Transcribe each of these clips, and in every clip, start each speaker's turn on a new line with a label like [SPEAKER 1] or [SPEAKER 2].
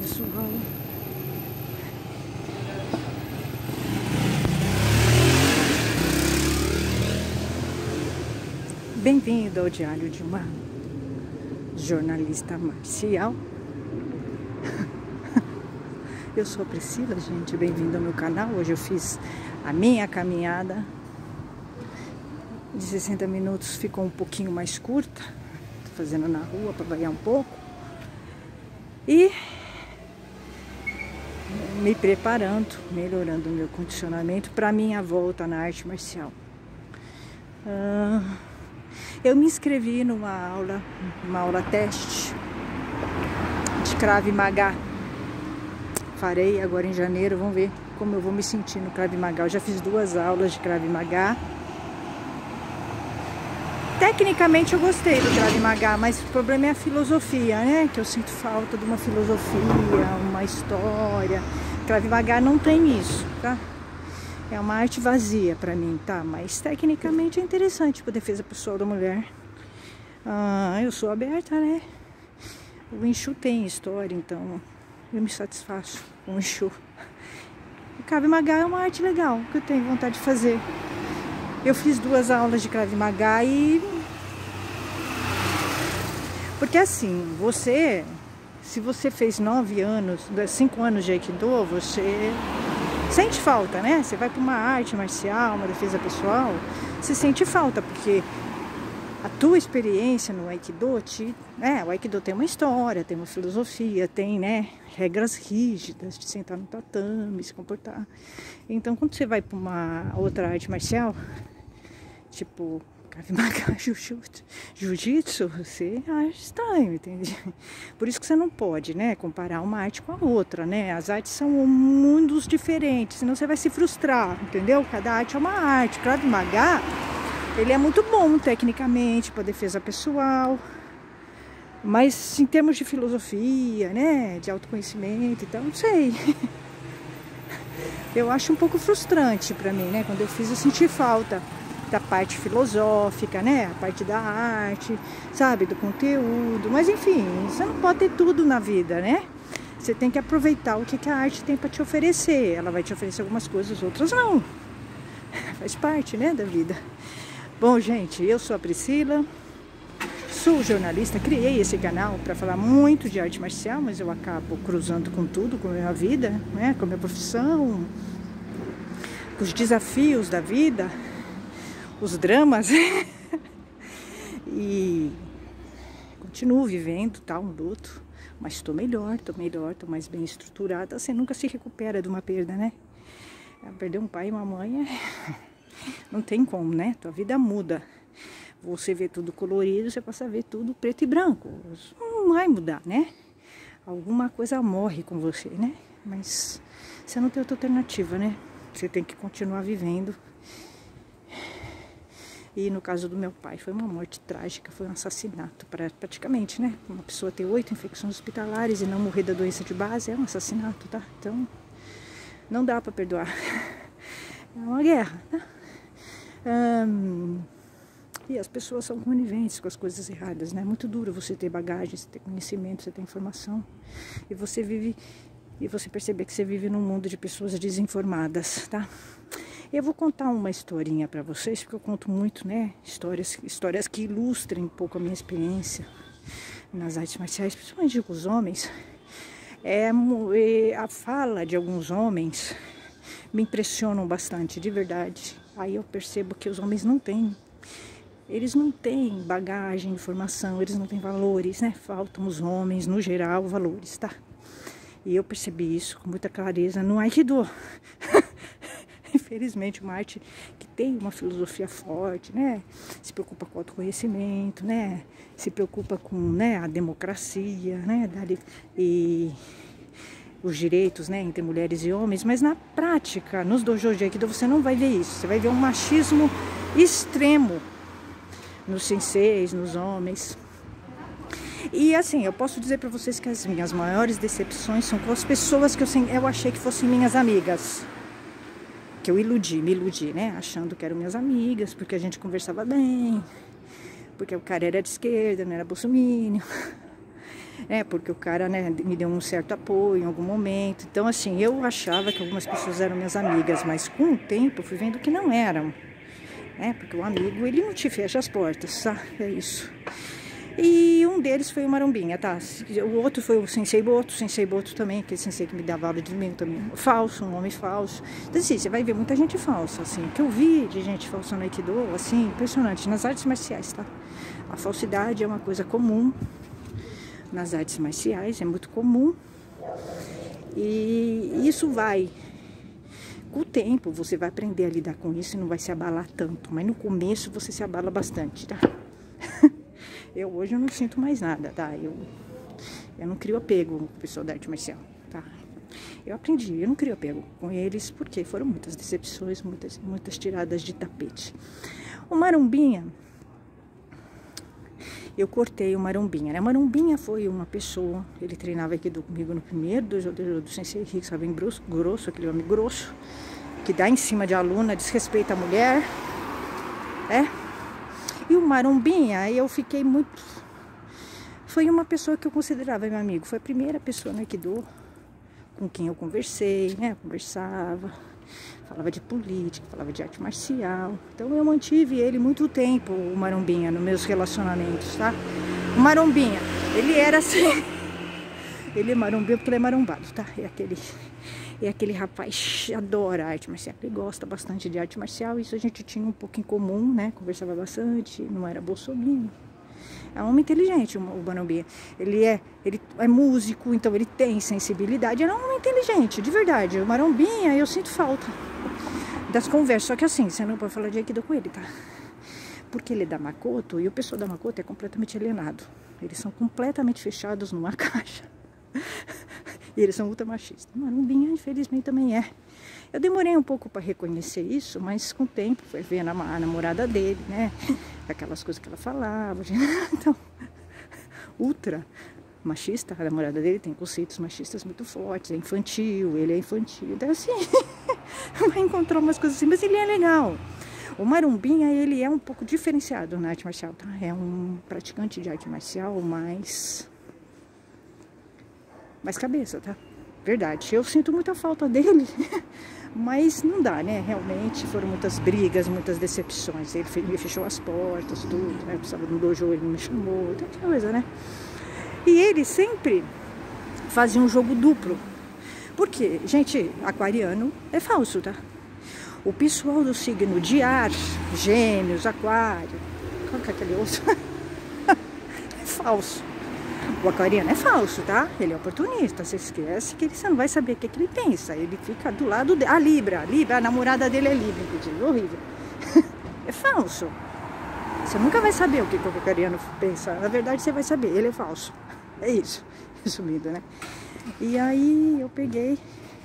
[SPEAKER 1] pessoal. Bem-vindo ao diário de uma jornalista marcial. Eu sou a Priscila, gente, bem-vindo ao meu canal. Hoje eu fiz a minha caminhada de 60 minutos, ficou um pouquinho mais curta. Tô fazendo na rua para variar um pouco. E me preparando, melhorando o meu condicionamento para minha volta na arte marcial. Eu me inscrevi numa aula teste de Krav Maga. Farei agora em janeiro, vamos ver como eu vou me sentir no Krav Maga. Eu já fiz 2 aulas de Krav Maga. Tecnicamente eu gostei do Krav Maga, mas o problema é a filosofia, né? Que eu sinto falta de uma filosofia, uma história. Krav Maga não tem isso, tá? É uma arte vazia pra mim, tá? Mas tecnicamente é interessante pra defesa pessoal da mulher. Eu sou aberta, né? O Wing Chun tem história, então eu me satisfaço com o Wing Chun. O Krav Maga é uma arte legal, que eu tenho vontade de fazer. Eu fiz 2 aulas de Krav Maga e... Porque assim, se você fez 9 anos, 5 anos de Aikido, você sente falta, né? Você vai para uma arte marcial, uma defesa pessoal, você sente falta, porque a tua experiência no Aikido, o Aikido tem uma história, tem uma filosofia, tem, né, regras rígidas de sentar no tatame, se comportar. Então, quando você vai para uma outra arte marcial, tipo Krav Maga, Jiu-Jitsu, você acha estranho, entende? Por isso que você não pode, né, comparar uma arte com a outra, né? As artes são mundos diferentes, senão você vai se frustrar, entendeu? Cada arte é uma arte. Krav Maga, ele é muito bom tecnicamente para defesa pessoal, mas em termos de filosofia, né, de autoconhecimento, então não sei. Eu acho um pouco frustrante para mim, né? Quando eu fiz, eu senti falta da parte filosófica, né? A parte da arte, sabe? Do conteúdo. Mas enfim, você não pode ter tudo na vida, né? Você tem que aproveitar o que a arte tem para te oferecer. Ela vai te oferecer algumas coisas, outras não. Faz parte, né, da vida. Bom, gente, eu sou a Priscila, sou jornalista, criei esse canal para falar muito de arte marcial, mas eu acabo cruzando com tudo, com a minha vida, né? Com a minha profissão, com os desafios da vida, os dramas. E continuo vivendo, tá, um luto, mas estou melhor, tô mais bem estruturada. Você nunca se recupera de uma perda, né? Perder um pai e uma mãe não tem como, né? Tua vida muda. Você vê tudo colorido, você passa a ver tudo preto e branco. Não vai mudar, né? Alguma coisa morre com você, né? Mas você não tem outra alternativa, né? Você tem que continuar vivendo. E no caso do meu pai, foi uma morte trágica, foi um assassinato, praticamente, né? Uma pessoa ter 8 infecções hospitalares e não morrer da doença de base é um assassinato, tá? Então, não dá pra perdoar. É uma guerra, tá? E as pessoas são coniventes com as coisas erradas, né? É muito duro você ter bagagem, você ter conhecimento, você ter informação. E você perceber que você vive num mundo de pessoas desinformadas, tá? Eu vou contar uma historinha para vocês, porque eu conto muito, né? Histórias que ilustrem um pouco a minha experiência nas artes marciais, principalmente com os homens. A fala de alguns homens me impressionam bastante, de verdade. Aí eu percebo que os homens não têm. Eles não têm bagagem, informação, eles não têm valores, né? Faltam os homens, no geral, valores, tá? E eu percebi isso com muita clareza no Aikido. Infelizmente, uma arte que tem uma filosofia forte, né? Se preocupa com o autoconhecimento, né? Se preocupa com, né, a democracia, né? E os direitos, né, entre mulheres e homens. Mas na prática, nos dojos de Aikido, você não vai ver isso. Você vai ver um machismo extremo nos senseis, nos homens. E assim, eu posso dizer pra vocês que as minhas maiores decepções são com as pessoas que eu achei que fossem minhas amigas. Que eu me iludi, né? Achando que eram minhas amigas, porque a gente conversava bem, porque o cara era de esquerda, não era bolsominion. Porque o cara, né, me deu um certo apoio em algum momento. Então, assim, eu achava que algumas pessoas eram minhas amigas, mas com o tempo eu fui vendo que não eram, porque o amigo, ele não te fecha as portas, tá? É isso. E um deles foi o Marombinha, tá? O outro foi o Sensei Boto também, aquele sensei que me dava aula de domingo também. Falso, um homem falso. Então, assim, você vai ver muita gente falsa, assim. O que eu vi de gente falsa no Aikido, assim, impressionante. Nas artes marciais, tá? A falsidade é uma coisa comum. Nas artes marciais, é muito comum. E isso vai... Com o tempo, você vai aprender a lidar com isso e não vai se abalar tanto. Mas no começo, você se abala bastante, tá? Hoje eu não sinto mais nada, tá? Eu não crio apego com o pessoal da arte marcial, tá? Eu aprendi, eu não crio apego com eles, porque foram muitas decepções, muitas tiradas de tapete. O Marombinha, eu cortei o Marombinha, né? Marombinha foi uma pessoa, ele treinava aqui comigo no primeiro do Sensei Rick, sabe, bem grosso, aquele homem grosso, que dá em cima de aluna, desrespeita a mulher, E o Marombinha, eu fiquei muito... Foi uma pessoa que eu considerava meu amigo. Foi a primeira pessoa no Aikido com quem eu conversei, né? Conversava, falava de política, falava de arte marcial. Então eu mantive ele muito tempo, o Marombinha, nos meus relacionamentos, tá? O Marombinha, ele era assim... Ele é marombinha porque ele é marombado, tá? É aquele rapaz que adora arte marcial. Ele gosta bastante de arte marcial. Isso a gente tinha um pouco em comum, né? Conversava bastante, não era bolsominion. É um homem inteligente, o Marombinha. Ele é músico, então ele tem sensibilidade. Ele é um homem inteligente, de verdade. O Marombinha, eu sinto falta das conversas. Só que assim, você não pode falar de Aikido com ele, tá? Porque ele é da Makoto e o pessoal da Makoto é completamente alienado. Eles são completamente fechados numa caixa. E eles são ultra machistas. Marombinha, infelizmente, também é. Eu demorei um pouco para reconhecer isso, mas com o tempo foi vendo a namorada dele, né? Aquelas coisas que ela falava. Então, ultra machista, a namorada dele tem conceitos machistas muito fortes, é infantil, ele é infantil. Então, assim, vai encontrar umas coisas assim, mas ele é legal. O Marombinha, ele é um pouco diferenciado na arte marcial, tá? É um praticante de arte marcial, mais cabeça, tá? Verdade. Eu sinto muita falta dele, mas não dá, né? Realmente foram muitas brigas, muitas decepções. Ele me fechou as portas, tudo, né? Eu precisava do dojo, ele não me chamou, tanta coisa, né? E ele sempre fazia um jogo duplo. Porque, gente, aquariano é falso, tá? O pessoal do signo de ar, Gêmeos, Aquário, qual que é aquele outro? É falso. O aquariano é falso, tá? Ele é oportunista. Você esquece que você não vai saber o que ele pensa. Ele fica do lado dele. A Libra, a namorada dele é Libra, inclusive. Horrível. É falso. Você nunca vai saber o que o aquariano pensa. Na verdade, você vai saber. Ele é falso. É isso. Resumindo, né? E aí, eu peguei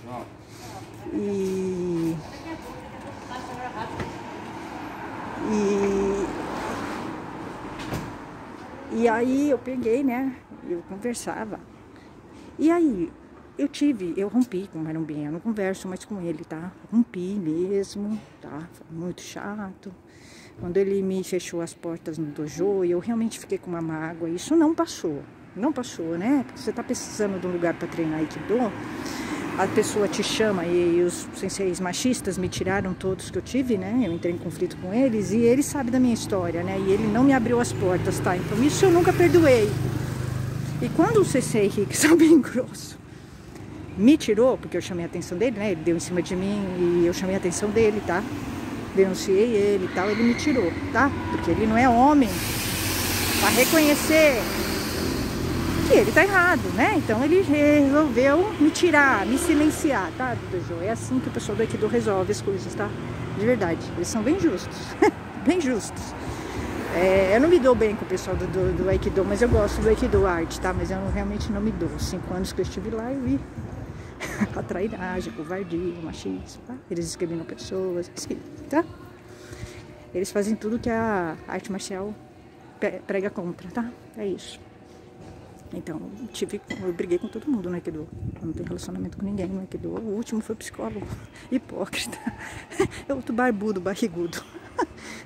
[SPEAKER 1] E aí eu peguei, né? Eu conversava. E aí eu rompi com o Marombinha. Eu não converso mais com ele, tá? Rompi mesmo, tá? Foi muito chato. Quando ele me fechou as portas no dojo, eu realmente fiquei com uma mágoa. Isso não passou. Não passou, né? Porque você tá precisando de um lugar para treinar Aikido. A pessoa te chama e os senseis machistas me tiraram todos que eu tive, né? Eu entrei em conflito com eles e ele sabe da minha história, né? E ele não me abriu as portas, tá? Então isso eu nunca perdoei. E quando o Sensei Rick, bem grosso, me tirou, porque eu chamei a atenção dele, né? Ele deu em cima de mim e eu chamei a atenção dele, tá? Denunciei ele e tal, ele me tirou, tá? Porque ele não é homem pra reconhecer que ele tá errado, né? Então ele resolveu me tirar, me silenciar, tá? Do dojo. É assim que o pessoal do Aikido resolve as coisas, tá? De verdade, eles são bem justos, bem justos. Eu não me dou bem com o pessoal do Aikido, mas eu gosto do Aikido Arte, tá? Mas eu realmente não me dou. 5 anos que eu estive lá, eu vi a trairagem, covardia, o machismo, tá? Eles discriminam pessoas, assim, tá? Eles fazem tudo que a arte marcial prega contra, tá? É isso. Então, eu briguei com todo mundo no Aikido. Eu não tenho relacionamento com ninguém no Aikido. O último foi psicólogo, hipócrita. É outro barbudo, barrigudo.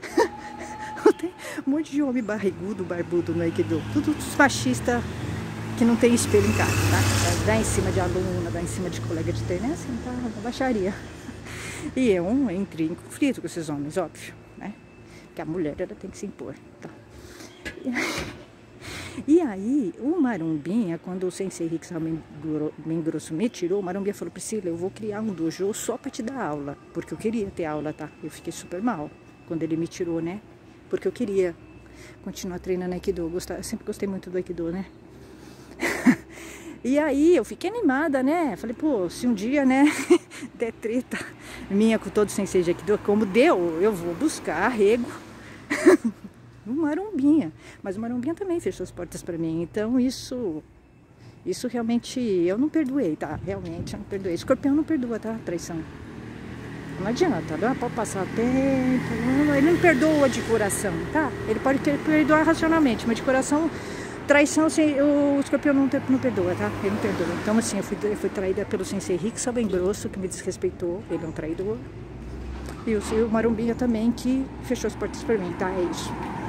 [SPEAKER 1] Tem um monte de homem barrigudo, barbudo no Aikido. Tudo fascista, que não tem espelho em casa, tá? Dá em cima de aluna, dá em cima de colega de treino, assim, tá? Na baixaria. E eu entrei em conflito com esses homens, óbvio, né? Que a mulher, ela tem que se impor, tá? E aí, o Marumbinha, quando o Sensei Rick Salbengrosso me tirou, o Marumbinha falou: Priscila, eu vou criar um dojo só pra te dar aula, porque eu queria ter aula, tá? Eu fiquei super mal quando ele me tirou, né? Porque eu queria continuar treinando Aikido, eu sempre gostei muito do Aikido, né? E aí, eu fiquei animada, né? Falei, pô, se um dia, né, der treta minha com todo o Sensei de Aikido, como deu, eu vou buscar arrego no Marumbinha. Mas o Marumbinha também fechou as portas pra mim. Então isso realmente eu não perdoei, tá? Realmente eu não perdoei. Escorpião não perdoa, tá? Traição. Não adianta, pode passar tempo. Ele não perdoa de coração, tá? Ele pode perdoar racionalmente, mas de coração, traição, o escorpião não perdoa, tá? Ele não perdoa. Então assim, eu fui traída pelo Sensei Rick Salbengrosso, que me desrespeitou. Ele é um traidor. E o Marumbinha também, que fechou as portas pra mim, tá? É isso.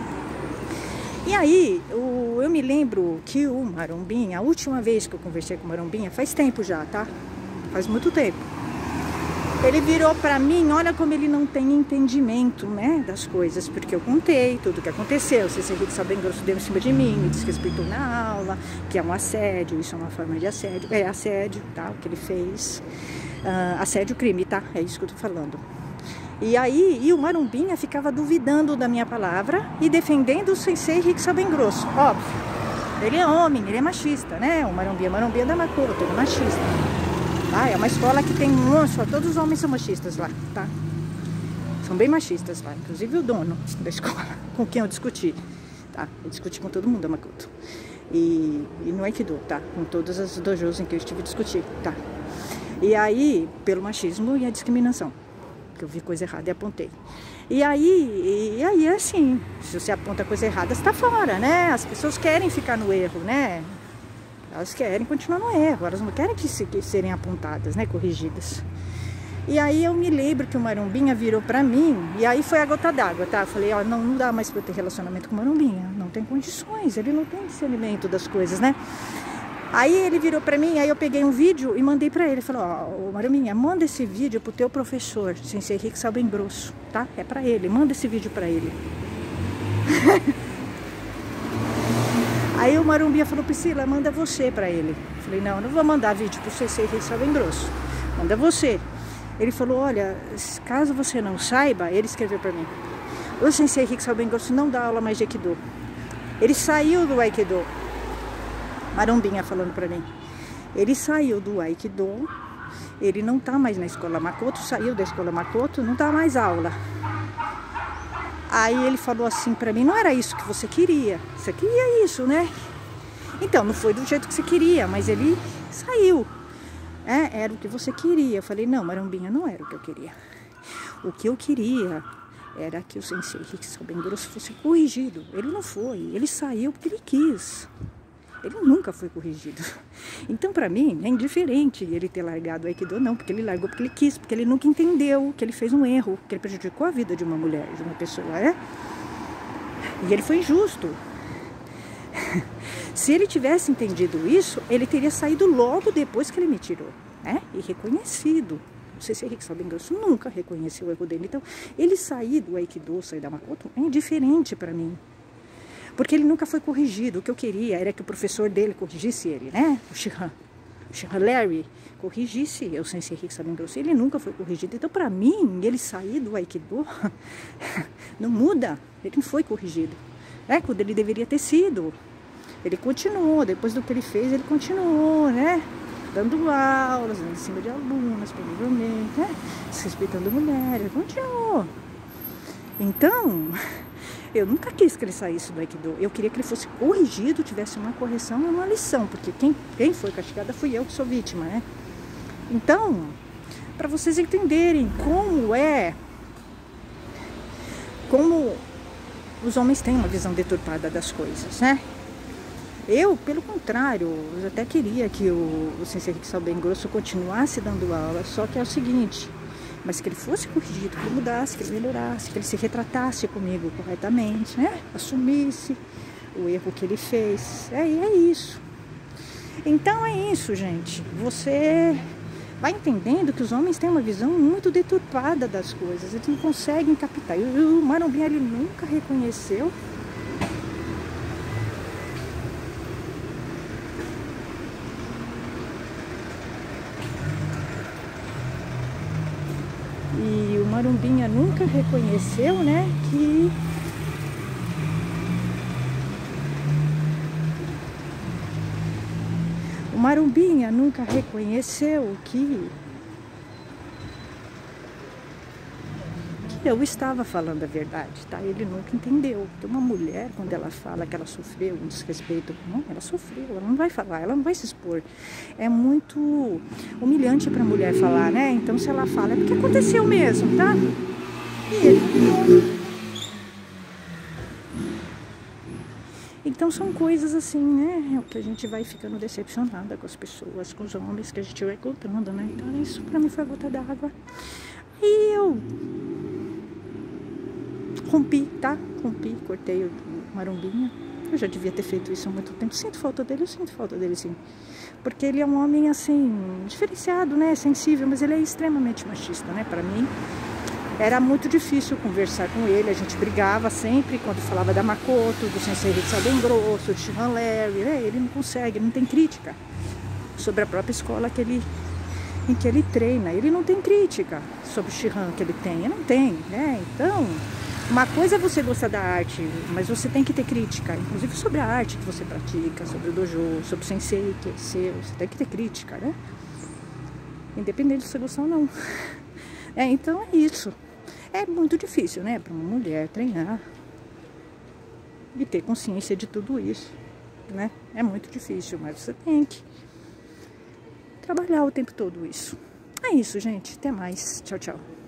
[SPEAKER 1] E aí, eu me lembro que o Marumbinha, a última vez que eu conversei com o Marumbinha, faz tempo já, tá? Faz muito tempo. Ele virou pra mim, olha como ele não tem entendimento, né, das coisas, porque eu contei tudo o que aconteceu. O Sensei Rick Salbengrosso deu em cima de mim, me desrespeitou na aula, que é um assédio, isso é uma forma de assédio, é assédio, tá, o que ele fez. Assédio crime, tá, é isso que eu tô falando. E aí, o Marumbinha ficava duvidando da minha palavra e defendendo o Sensei Rick Salbengrosso, óbvio. Ele é homem, ele é machista, né? O Marumbinha da Makoto, ele é machista. Ah, é uma escola que tem só todos os homens são machistas lá, tá? São bem machistas lá, inclusive o dono da escola, com quem eu discuti, tá? Eu discuti com todo mundo da Makoto. E no Aikido, tá? Com todas as dojos em que eu estive discutindo, tá? E aí, pelo machismo e a discriminação. Que eu vi coisa errada e apontei. E aí assim, se você aponta coisa errada, você tá fora, né? As pessoas querem ficar no erro, né? Elas querem continuar no erro, elas não querem que serem apontadas, né? Corrigidas. E aí eu me lembro que o Marumbinha virou pra mim, e aí foi a gota d'água, tá? Eu falei, ó, não dá mais pra eu ter relacionamento com o Marumbinha, não tem condições, ele não tem discernimento das coisas, né? Aí ele virou pra mim, aí eu peguei um vídeo e mandei pra ele. Falou, ó, Marumbinha, manda esse vídeo pro teu professor, Sensei Rick Salbengrosso, tá? É pra ele, manda esse vídeo pra ele. Aí o Marumbinha falou, Priscila, manda você pra ele. Eu falei, não vou mandar vídeo pro Sensei Rick Salbengrosso, manda você. Ele falou, olha, caso você não saiba, ele escreveu pra mim, o Sensei Rick Salbengrosso não dá aula mais de Aikido. Ele saiu do Aikido. Marumbinha falando pra mim. Ele saiu do Aikido, ele não tá mais na escola Makoto, saiu da escola Makoto, não dá mais aula. Aí ele falou assim pra mim, não era isso que você queria, você queria isso, né? Então, não foi do jeito que você queria, mas ele saiu. Era o que você queria. Eu falei, não, Marumbinha, não era o que eu queria. O que eu queria era que o Sensei Rick Salbengrosso fosse corrigido. Ele não foi, ele saiu porque ele quis. Ele nunca foi corrigido. Então, pra mim, é indiferente ele ter largado o Aikido, não, porque ele largou porque ele quis, porque ele nunca entendeu que ele fez um erro, que ele prejudicou a vida de uma mulher, de uma pessoa, E ele foi injusto. Se ele tivesse entendido isso, ele teria saído logo depois que ele me tirou, né? E reconhecido. O Sensei Rick Salbengrosso nunca reconheceu o erro dele. Então, ele sair do Aikido, sair da Makoto, é indiferente pra mim. Porque ele nunca foi corrigido. O que eu queria era que o professor dele corrigisse ele, né? O Shihan Larry corrigisse o Sensei Rick Salbengrosso. Ele nunca foi corrigido. Então, pra mim, ele sair do Aikido não muda. Ele não foi corrigido. Quando ele deveria ter sido. Ele continuou. Depois do que ele fez, ele continuou, né? Dando aulas, em cima de alunas, provavelmente, né? Desrespeitando mulheres. Ele continuou. Então, eu nunca quis que ele saísse do Aikido. Eu queria que ele fosse corrigido, tivesse uma correção e uma lição. Porque quem foi castigada fui eu que sou vítima, né? Então, para vocês entenderem como os homens têm uma visão deturpada das coisas, né? Eu, pelo contrário, eu até queria que o Sensei Rick Salbengrosso continuasse dando aula, só que é o seguinte, mas que ele fosse corrigido, que ele mudasse, que ele melhorasse, que ele se retratasse comigo corretamente, né? Assumisse o erro que ele fez. É isso. Então é isso, gente. Você vai entendendo que os homens têm uma visão muito deturpada das coisas. Eles não conseguem captar. E o Marumbinha, ele nunca reconheceu. E o Marumbinha nunca reconheceu, né, que o Marumbinha nunca reconheceu que eu estava falando a verdade, tá? Ele nunca entendeu. Porque uma mulher, quando ela fala que ela sofreu um desrespeito, não, ela sofreu, ela não vai falar, ela não vai se expor. É muito humilhante para a mulher falar, né? Então, se ela fala, é porque aconteceu mesmo, tá? E ele... Então, são coisas assim, né? Que a gente vai ficando decepcionada com as pessoas, com os homens que a gente vai encontrando, né? Então, isso pra mim foi a gota d'água. E eu rompi, tá? Rompi, cortei o Marumbinha. Eu já devia ter feito isso há muito tempo. Sinto falta dele, eu sinto falta dele, sim. Porque ele é um homem, assim, diferenciado, né? Sensível, mas ele é extremamente machista, né? Pra mim, era muito difícil conversar com ele. A gente brigava sempre quando falava da Makoto, do Sensei Hitsa Bem Grosso, de Shihan Larry, né? Ele não consegue, não tem crítica sobre a própria escola em que ele treina. Ele não tem crítica sobre o Shihan que ele tem, ele não tem, né? Então, uma coisa é você gostar da arte, mas você tem que ter crítica, inclusive sobre a arte que você pratica, sobre o dojo, sobre o sensei que é seu, você tem que ter crítica, né? Independente de você gostar ou não. Então é isso. É muito difícil, né, para uma mulher treinar e ter consciência de tudo isso, né? É muito difícil, mas você tem que trabalhar o tempo todo isso. É isso, gente. Até mais. Tchau, tchau.